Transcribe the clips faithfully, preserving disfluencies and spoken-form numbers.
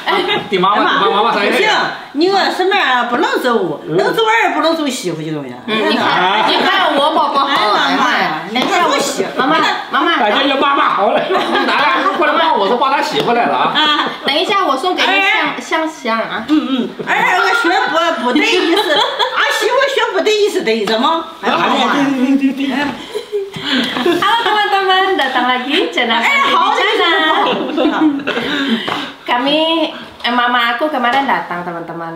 给妈妈，给妈妈生日。 不行，你个什么啊？不能走，能走儿不能走媳妇这东西。 嗯，你看，你看我宝宝好，哎妈呀，你看我媳妈妈，妈妈， 大家要妈妈好了，拿来过来帮我说帮他媳妇来了啊。 啊，等一下我送给你香香香啊。 嗯嗯，儿我学不不对意思，俺媳妇学不对意思对着吗？哎呀妈呀！ Halo teman-teman, datang lagi channel Sana. Kami, eh, mama aku kemarin datang teman-teman.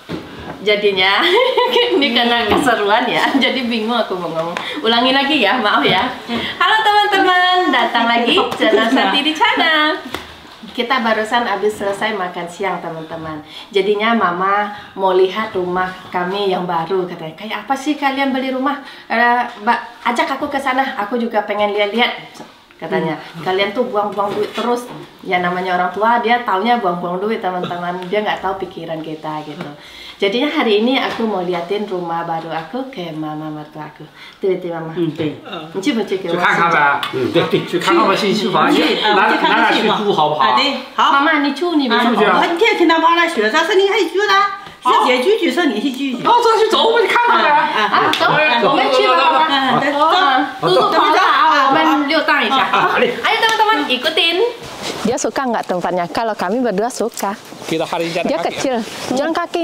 Jadinya ini karena keseruan ya, jadi bingung aku mau ngomong. Ulangi lagi ya, maaf ya. Halo teman-teman, datang lagi channel Satiri Channel. Kita barusan habis selesai makan siang teman-teman. Jadinya mama mau lihat rumah kami yang baru katanya. Kayak apa sih kalian beli rumah? Uh, Mbak, ajak aku ke sana. Aku juga pengen lihat-lihat katanya. Kalian tuh buang-buang duit terus. Ya namanya orang tua dia taunya buang-buang duit teman-teman. Dia nggak tahu pikiran kita gitu. Jadinya hari ini aku mau liatin rumah baru aku ke mama mertua aku. Tuh tuh mama. 嗯，对。 你去不去给我？ 去看看呗。嗯，对对，去看看吧，新新房，咱咱俩去住好不好？ 啊，对，好。 妈妈，你住你们出去啊？ 你天天他帮他学，啥事你还学呢？学姐句句说你去句句。 哦，走去走，我去看看呗。 啊，走，我们去吧。走，走，走，走啊！我们溜达一下。Ayo teman-teman, ikutin. Dia suka nggak tempatnya? Kalau kami berdua suka. Kita hari jalan Dia kaki. kecil. Jalan kaki.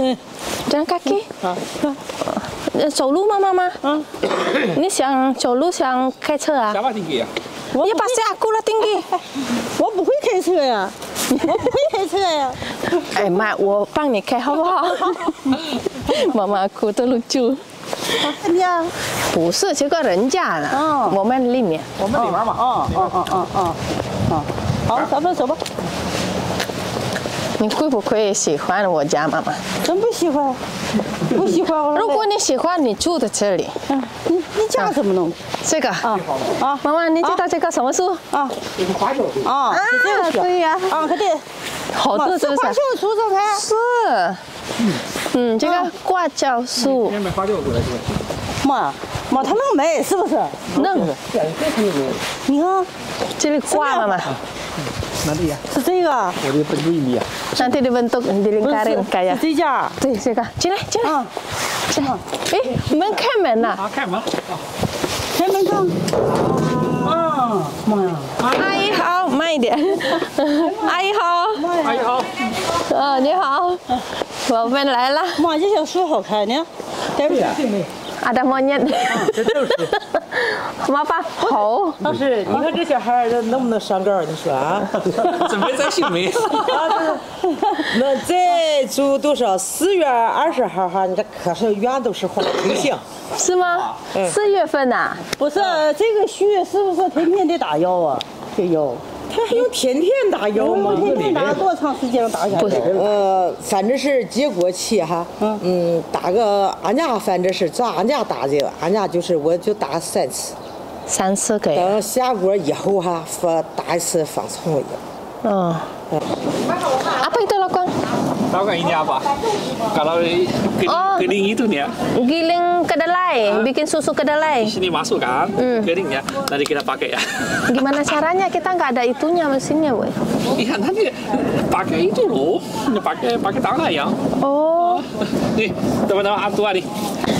Jalan kaki. 走路吗，妈妈？你想走路想开车啊？ Siapa tinggi ya? Ya pasti aku lah tinggi. 我不会开车呀，我不会开车呀。 哎妈，我帮你开好不好？妈妈哭得露珠。 你呀？ 不是，这个人家的。哦。我们里面。 我们里面嘛。 哦哦哦哦哦哦。好，咱们走吧。 你会不会喜欢我家，妈妈？ 真不喜欢，不喜欢。 如果你喜欢，你住在这里。 嗯，你你家怎么弄？ 这个啊啊，妈妈，你知道这个什么树？ 啊， 这是花椒树。 啊，是这个。 对呀。 啊，可对。 好多是不是？ 花椒树这才是。嗯，这个挂椒树。 今天买花椒过来是吧？ 妈，妈，他能买是不是？ 能。 你看， 这里挂妈妈。 Nanti ya. 是这个。 我的bentuk ini ya. Nanti dibentuk dilingkarin kayak. 这家。 对，这个。进来，进来。进来。哎，门开门呐。 啊，开门。 开门看。啊，妈呀！ 阿姨好，慢一点。阿姨好。 阿姨好。 呃，你好，我们来了。 妈，这小树好看呢。对不对 ？Ada monyet。 这就是。 妈爸好。 老师，你看这小孩能不能上高？你说啊？ 准备在新梅。 那再住多少？四月二十号哈，你这可是园都是黄挺香。 是吗？四月份呐？ 不是，这个树是不是天天得打药啊？这药。 他还用天天打药吗？ 天天打多长时间打下来？ 呃，反正是结果期哈，嗯嗯，打个俺家反正是照俺家打的，俺家就是我就打三次， 三次给。 等下锅以后哈，放打一次防虫药。 嗯。Apa itu lokong? Tahu nggak ini apa? Kalau keling, oh. keling itu nih ya. Giling kedelai, huh? Bikin susu kedelai. Di sini masuk kan, hmm. keling ya. Nanti kita pakai ya. Gimana caranya? Kita nggak ada itunya mesinnya, boy. Iya nanti pakai itu loh, pakai pakai tangan ya. Oh. Nih teman-teman tua nih.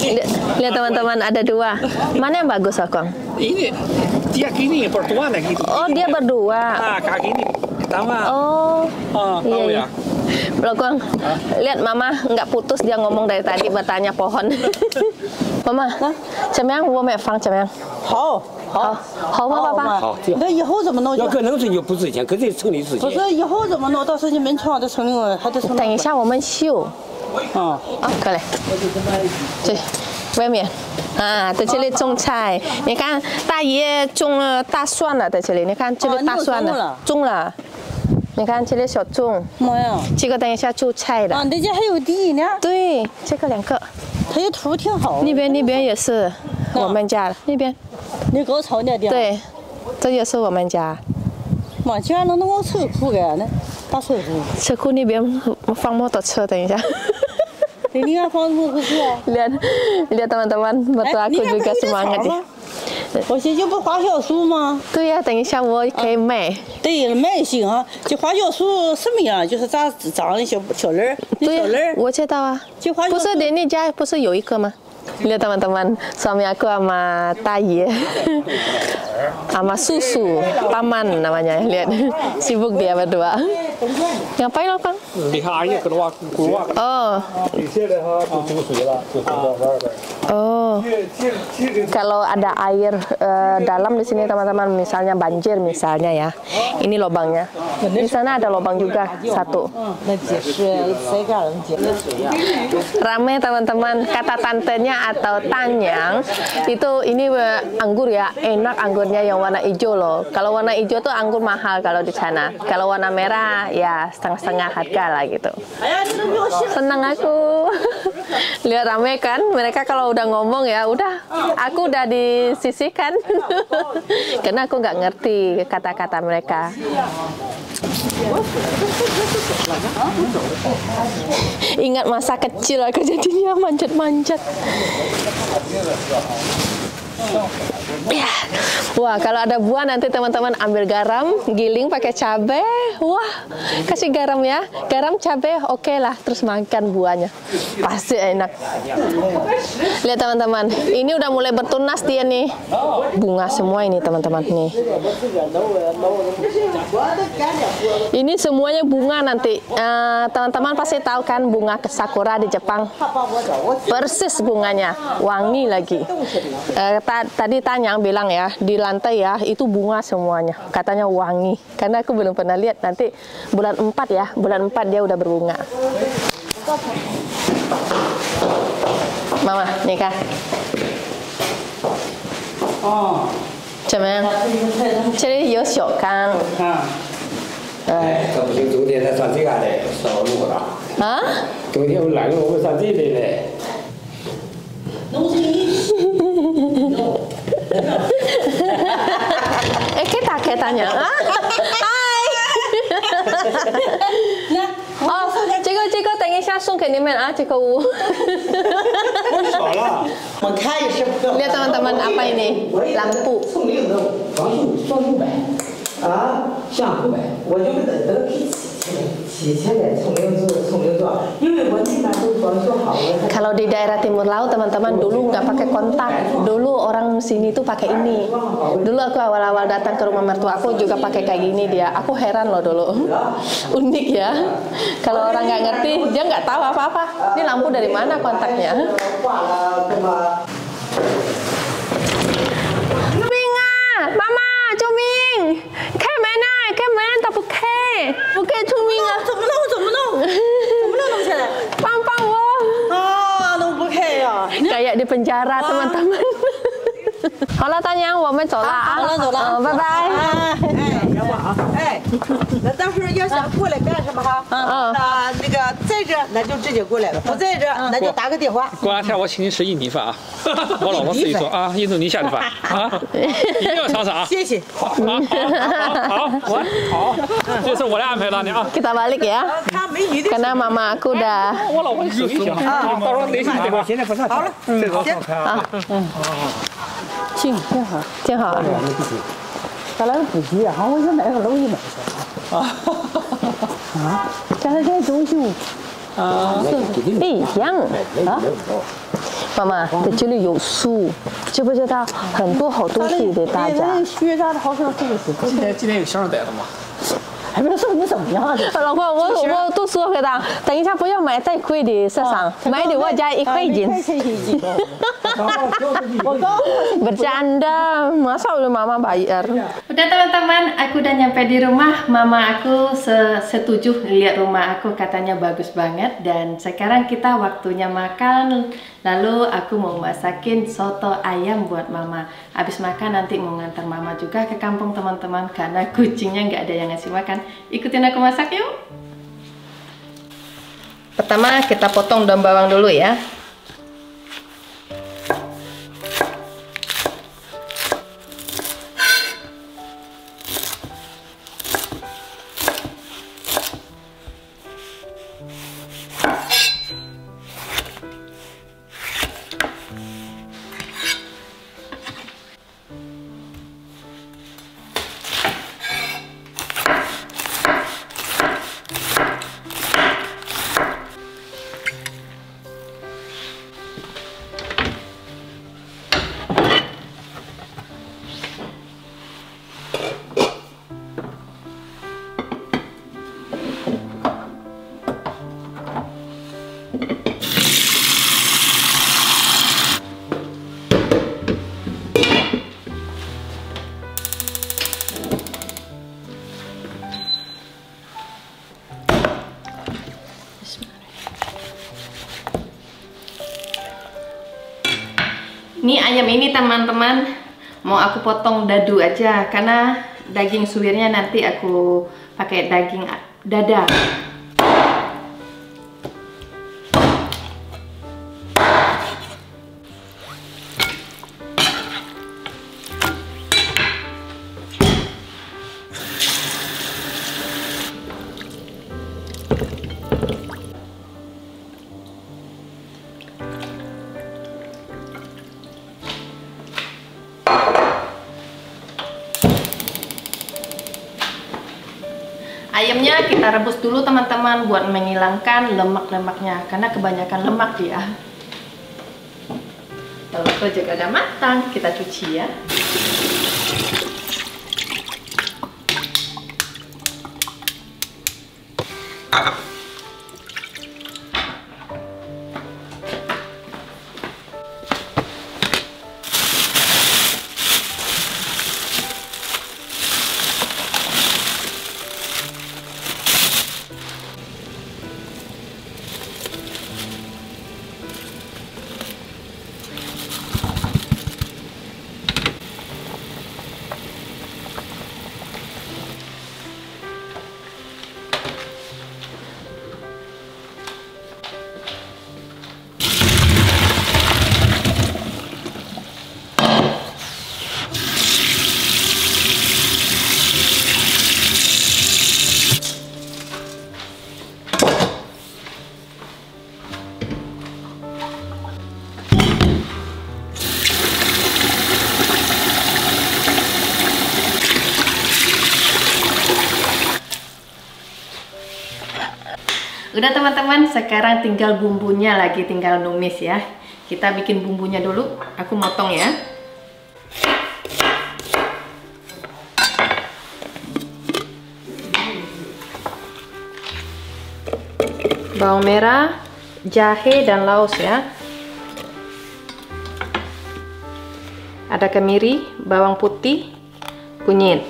Lihat teman-teman ada dua. Mana yang bagus, Akong? Ini dia gini berdua lah gitu. Oh dia berdua. Nah kaki ini pertama. Oh. Oh tahu iya, ya. Lokong, lihat mama nggak putus dia ngomong dari tadi bertanya pohon. Mama, 怎么样？我买房怎么样？ 好，好， 好吗，爸爸？ 好， 那以后怎么弄？ 要搁农村就不值钱，搁这城里值钱。 不是，以后怎么弄？到时候你门窗的城里还得。 等一下我们修。 啊啊，过来。对，外面。啊，在这里种菜，你看大爷种了大蒜了，在这里，你看这里大蒜了，种了。 你看这里小种， 妈呀！ 这个等一下就菜的。 啊，那家还有地呢。 对，这个两个。 它有土挺好。 那边那边也是我们家的，那边。 你高潮那地。 对，这也是我们家。 妈，居然能弄个车库干呢？大车库。 车库那边放摩托车，等一下。 你看放摩托车。 lihat lihat teman-teman, mertua aku juga semangat deh. 我现在不花小树吗？ 对呀、啊，等一下我可以卖。 对，卖行啊。这花小树什么样？就是长长的小小粒儿，那小粒儿。 我知道啊。不是你你家不是有一个吗？Lihat teman-teman, suami aku sama Taye, sama susu, paman namanya. Lihat, sibuk dia berdua. Ngapain lo Kang? Lihat airnya keluar keluar. Oh. Oh. Kalau ada air uh, dalam di sini teman-teman, misalnya banjir misalnya ya, ini lubangnya. Di sana ada lubang juga satu. Rame teman-teman, kata tantenya atau tanyang itu ini anggur ya, enak anggurnya yang warna hijau loh. Kalau warna hijau tuh anggur mahal kalau di sana. Kalau warna merah ya setengah-setengah harga lah gitu. Senang aku. Lihat rame kan, mereka kalau udah ngomong ya udah, aku udah disisihkan. Karena aku nggak ngerti kata-kata mereka. Ingat masa kecil aku jadinya manjat-manjat. Ya. Wah, kalau ada buah nanti teman-teman ambil garam, giling pakai cabai. Wah, kasih garam ya. Garam, cabai, oke okay lah. Terus makan buahnya. Pasti enak. Lihat teman-teman, ini udah mulai bertunas dia nih. Bunga semua ini teman-teman nih. Ini semuanya bunga nanti. Teman-teman uh, pasti tahu kan bunga sakura di Jepang. Persis bunganya, wangi lagi. Uh, Tadi Tanyang bilang ya, di lantai ya, itu bunga semuanya. Katanya wangi. Karena aku belum pernah lihat. Nanti bulan empat ya, bulan empat dia udah berbunga. Mama, nih Kak. Oh. 怎么样？这里有小缸。 哎，这不行，冬天才上这个嘞，烧炉了。 啊？ 冬天我懒了，我上这里嘞。 Eh kita katanya, ah, hai. Oh, 这个这个等一下送给你们啊，这个屋。Lihat teman-teman apa ini? Lampu. 啊，像五百，我就是等等提前来从零做从零做，因为我那边都装修好了。 Kalau di daerah Timur Laut teman-teman dulu nggak pakai kontak, dulu orang sini tuh pakai ini. Dulu aku awal-awal datang ke rumah mertua aku juga pakai kayak gini dia. Aku heran loh dulu, unik ya. Kalau orang nggak ngerti dia nggak tahu apa-apa. Ini lampu dari mana kontaknya? Juming ah, Mama, Juming, 开门啊，开门，他不开，不开Juming啊， 怎么弄？怎么弄？怎么弄弄起来？ 帮帮我！ 啊，都不开呀！ Kayak di penjara teman-teman. 好了，大娘，我们走了啊！ 走了走了， 嗯，拜拜。 哎，要不啊？哎，那到时候要想过来干什么哈？嗯，那那个在这那就直接过来了，不在这那就打个电话。 过两天我请你吃印尼饭啊，我老婆自己做啊，印度尼西亚的饭啊，一定要尝尝啊！ 谢谢。 好，好，好，好，好，这是我来安排的你啊。 Kita balik ya. 看美女的。 Karena mama aku udah. 我老婆手艺行啊，到时候联系你电话。 现在不上。 好了， 这个行啊， 嗯，行，挺好， 挺好。 咱俩不急啊，我想买个楼一买去。啊，啊，咱俩现在装修。啊， 一样啊。妈妈，在这里有树，知不知道？很多好东西给大家。 学啥的好像这个是。 今天今天有箱子带的吗？ 还不知道送你怎么样的。 老公，我我都说给他，等一下不要买再贵的市场，买的我家一块钱。Bercanda, masa udah mama bayar. Udah teman-teman, aku udah nyampe di rumah. Mama aku setuju lihat rumah aku, katanya bagus banget. Dan sekarang kita waktunya makan. Lalu aku mau masakin soto ayam buat mama. Habis makan nanti mau ngantar mama juga ke kampung teman-teman, karena kucingnya nggak ada yang ngasih makan. Ikutin aku masak yuk. Pertama kita potong daun bawang dulu ya. Ini ayam ini teman-teman mau aku potong dadu aja karena daging suwirnya nanti aku pakai daging dada. Ayamnya kita rebus dulu teman-teman buat menghilangkan lemak-lemaknya karena kebanyakan lemak dia. Telur juga udah matang, kita cuci ya. Udah teman-teman, sekarang tinggal bumbunya lagi, tinggal numis ya. Kita bikin bumbunya dulu, aku motong ya. Bawang merah, jahe dan laos ya. Ada kemiri, bawang putih, kunyit.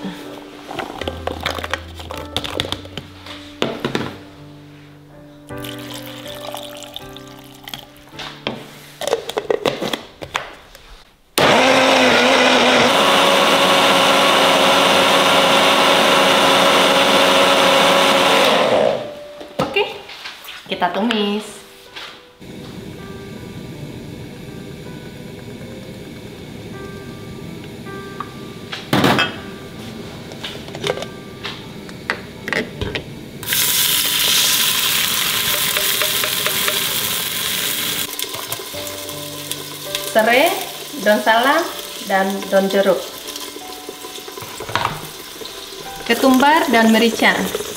Kita tumis. Serai, daun salam, dan daun jeruk. Ketumbar dan merica.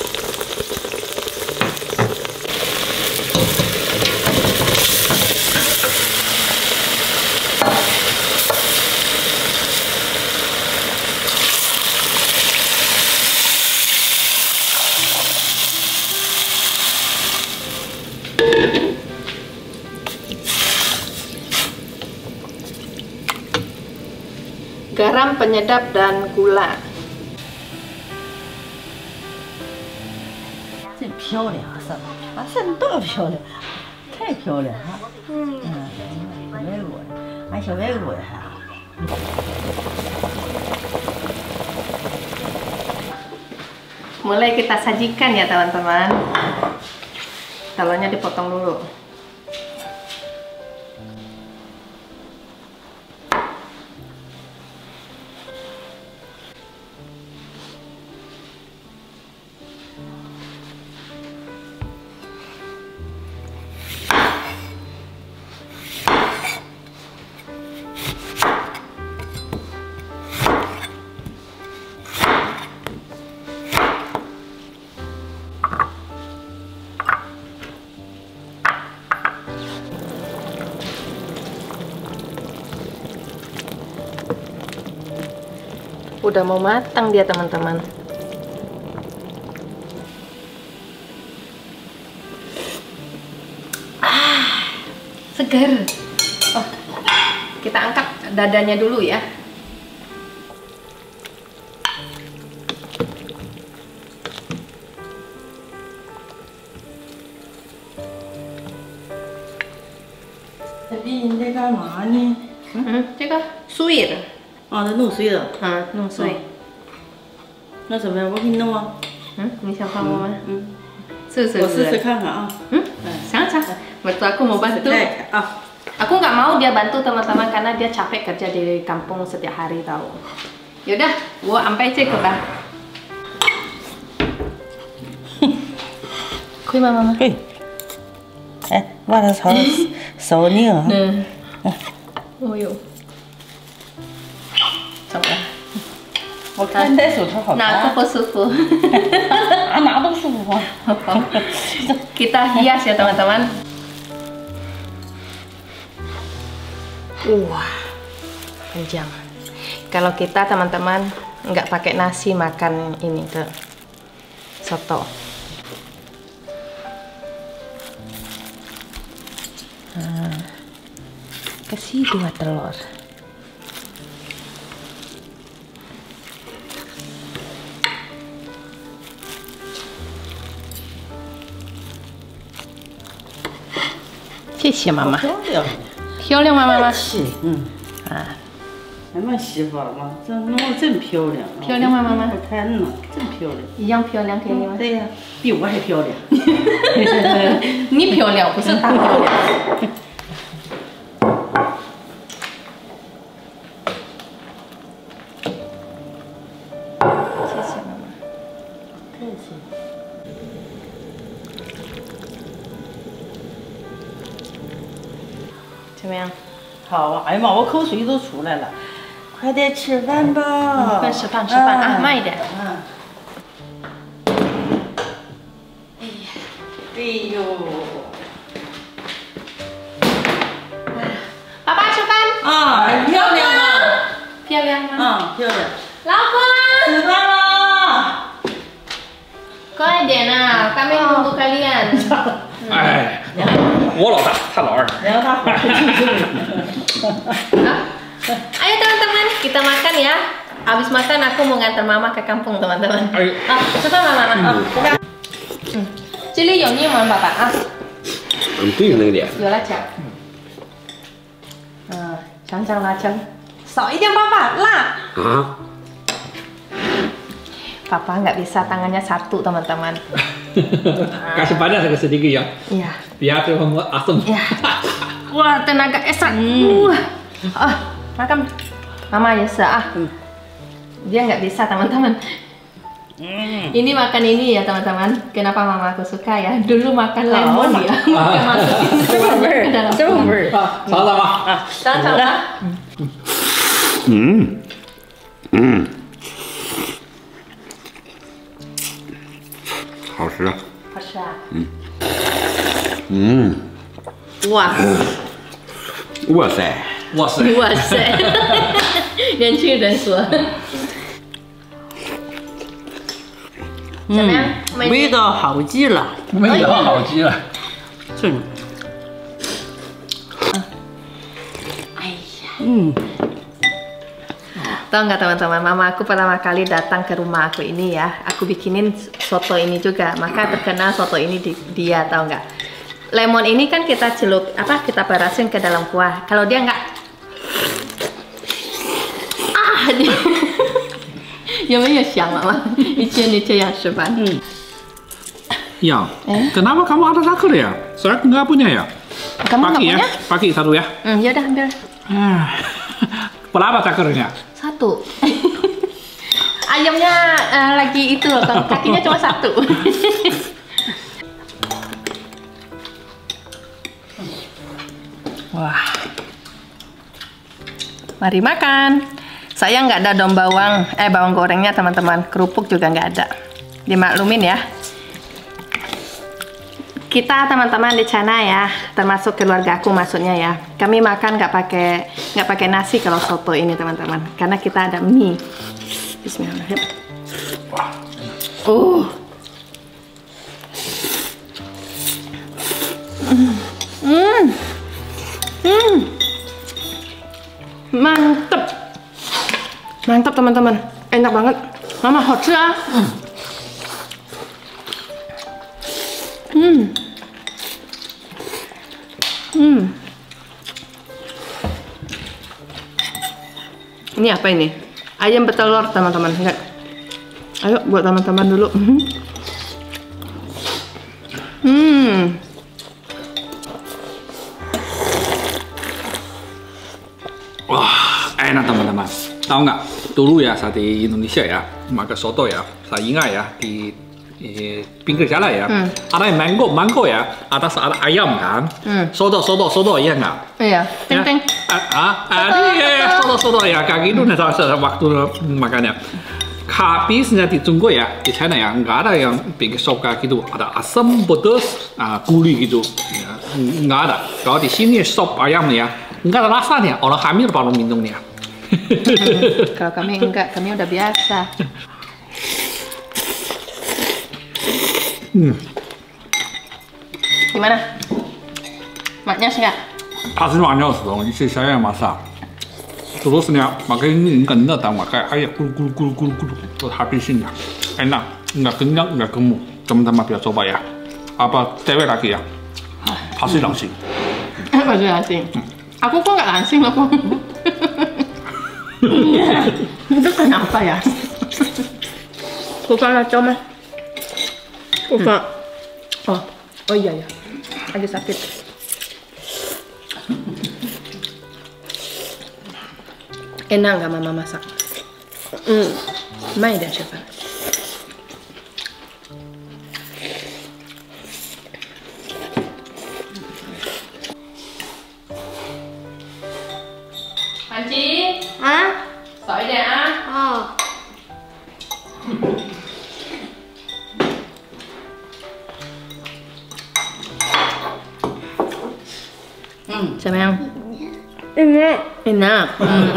Garam, penyedap, dan gula. 真漂亮啊，色啊，色多漂亮，太漂亮了。嗯，小外国的，俺小外国的还。 Mulai kita sajikan ya teman-teman. Telurnya dipotong dulu. Udah mau matang dia teman-teman. Ah, segar. Oh, kita angkat dadanya dulu ya. Tapi你在干嘛呢？ 嗯，这个碎的， 啊，这弄碎了。 嗯，弄碎。 那怎么样？我给你弄啊。 嗯，你想帮我吗？ 嗯， 试试。 我试试看看啊。 Hmm? Sangat sangat. Betul aku mau bantu. Ah. Aku nggak mau dia bantu teman-teman karena dia capek kerja di kampung setiap hari tahu. Yaudah, gua ampai aja ke bang. Kui mama. Kui. Eh, 挖的草手拧啊。 嗯。哦呦。怎么了？ 我看戴手套好看。 拿不舒服。 啊，拿都舒服。 Kita hias ya teman-teman. Wah, panjang. Kalau kita teman-teman nggak pakai nasi makan ini ke soto. Nah, kasih dua telur.谢谢妈妈。漂亮。漂亮吗，妈妈？ 嗯。 啊。 俺们媳妇儿嘛，这弄得真漂亮。 漂亮吗，妈妈？ 我看呢，真漂亮。 一样漂亮，可以吗？ 对呀，比我还漂亮。 你漂亮，不是她漂亮。谢谢妈妈。 客气。 怎么样？ 好啊！哎呀妈，我口水都出来了。快点吃饭吧！ 快吃饭，吃饭啊，慢一点。 嗯。哎呀，哎呦！ 爸爸吃饭。 啊，很漂亮啊！ 漂亮吗？ 啊，漂亮。 老公， 吃饭啦！ 快点啊，kami nunggu kalian。 哎，我老大，他老二。 然后他好吃就。 Ayo teman-teman, kita makan ya. Abis makan aku mau ngantar mama ke kampung teman-teman. Ayo. Ah, coba mama. Ah, coba. Hmm. Cili有柠檬爸爸啊。 嗯，对那个点。 有辣椒。嗯，尝尝辣椒，少一点爸爸辣。 啊？ Papa nggak bisa tangannya satu teman-teman. Kasih panas agak sedikit ya. Iya. Biar tuh membuat asam. Iya. Wah tenaga esat. Hmm. Uh. Ah, makan. Mama ya ah. Dia nggak bisa teman-teman. Hmm. Ini makan ini ya teman-teman. Kenapa mama aku suka ya? Dulu makan lemon oh, ya. Makan masukin ke dalam. Sama-sama. Sama-sama. Hmm. Hmm. 好吃啊！ 好吃啊！ 嗯嗯， 哇！ 哇塞！ 哇塞！ 哇塞！年轻人说。怎么样？ 味道好极了， 味道好极了， 真。哎呀，嗯。 Tahu nggak teman-teman, mama aku pertama kali datang ke rumah aku ini ya, aku bikinin soto ini juga, maka terkenal soto ini di, dia tahu nggak? Lemon ini kan kita celup, apa kita perasin ke dalam kuah. Kalau dia nggak, ah, dia, 有没有想mama？以前你这样是吧？嗯。 Ya, kenapa kamu ada satu ya? Saya nggak punya ya. Kamu nggak punya? Pakai satu ya. Hmm, ya udah ambil. Berapa cakarnya? Satu. Ayamnya uh, lagi itu loh, kakinya cuma satu. Wah. Mari makan. Saya nggak ada daun bawang, eh bawang gorengnya teman-teman. Kerupuk juga nggak ada. Dimaklumin ya. Kita teman-teman di sana ya, termasuk keluarga aku maksudnya ya, kami makan nggak pakai nggak pakai nasi kalau soto ini teman-teman, karena kita ada mie. Bismillahirrahmanirrahim. Oh, hmm, hmm, mantep, mantap teman-teman, enak banget. Mama hot ya. Hmm. Hmm. Ini apa ini? Ayam bertelur teman-teman. Lihat. Ayo buat teman-teman dulu. Hmm. Wah, enak teman-teman. Tahu nggak? Dulu ya saat di Indonesia ya, makan soto ya. Saya ingat ya di, di pinggir jalan ya, Hmm. ada yang mango, mango ya. Atas ada ayam kan. Hmm. Soto, soto, soto iya nggak? Iya. Teng teng. Ah, ah, iya, soto, soto ya. Kayak gitu nih salah waktu makannya. Habisnya di Jungko ya, di China ya, nggak ada yang bikin sop kayak gitu. Ada asam, pedas, ah, gurih gitu. Ya, nggak ada. Kalau di sini sop ayam ya, nggak ada rasanya. Orang hamil baru minumnya. Kalau kami enggak, kami udah biasa. Hmm. Gimana? Maknya enggak? Pasti banyak dong, isi saya yang masak. Terusnya makan ini enggak enggak tahu makan ayam gul gul gul gul gul terus habisin ya. Enak, nggak kenyang, nggak gemuk. Teman-teman bisa coba ya. Apa cewek lagi ya? Pasti langsing. Pasti langsing. Aku kok nggak langsing loh, Pong. Itu kenapa ya? Bukan lah, coba. Bukan. Oh, oh iya ya. Lagi sakit. Enak nggak mama masak? Hmm, main deh siapa? Panci? Hả? Sợi nè á. Ờ. Sayang. Enak. Enak.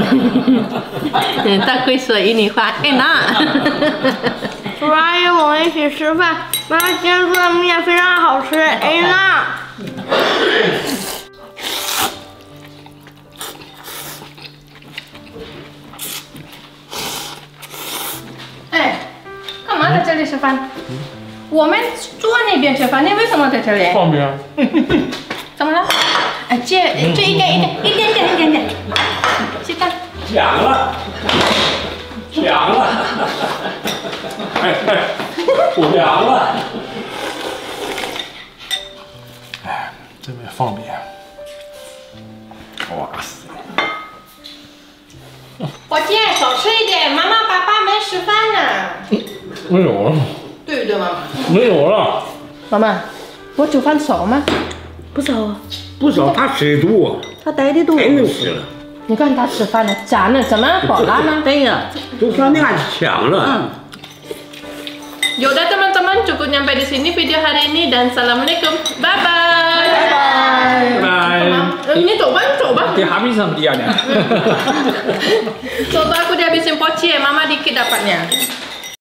嗯，大龟说印尼话 enak。 叔阿姨，我们一起吃饭。妈妈今天做的面非常好吃，enak。 哎，干嘛在这里吃饭？我们坐那边吃饭，你为什么在这里？ 方便。 怎么了？哎，这这一点一点一点点一点点，去干。 抢了，抢了， 哎哎， 抢了。 哎，这边方便。哇塞！ 宝剑，少吃一点，妈妈爸爸没吃饭呢。 没有了， 对不对，妈妈？ 没有了。 妈妈，我煮饭熟吗？ 不熟， 不少，他吃多， 他带的多。 太能吃了。 你看他吃饭呢，咱呢怎么饱了呢？ 对呀。 就说那俺抢了。 Yaudah teman-teman, cukup nyampe di sini video hari ini dan assalamualaikum, bye bye. Bye bye. Bye. Ini coba, coba. Dia habis sama dia nih. Coba aku dihabisin poci ya, mama dikit dapatnya.